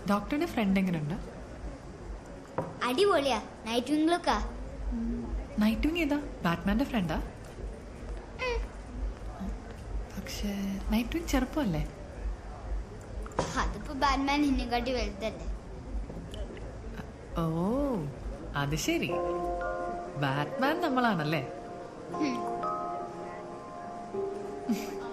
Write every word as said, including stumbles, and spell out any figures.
ഡോക്ടറിന്റെ ഫ്രണ്ട് എങ്ങനെയുണ്ട്? അടിപൊളിയാ. നൈറ്റ് വിങ് ലുക്കാ. നൈറ്റ് വിങ് ഏതാ? ബാറ്റ്മാന്റെ ഫ്രണ്ടാ? പക്ഷേ നൈറ്റ് വിങ് ചെറുപ്പമല്ലേ? അതിപ്പോ ബാറ്റ്മാൻ എന്നെക്കാട്ടി വലുതല്ലേ. ഓ അത് ശരി, ബാറ്റ്മാൻ നമ്മളാണല്ലേ.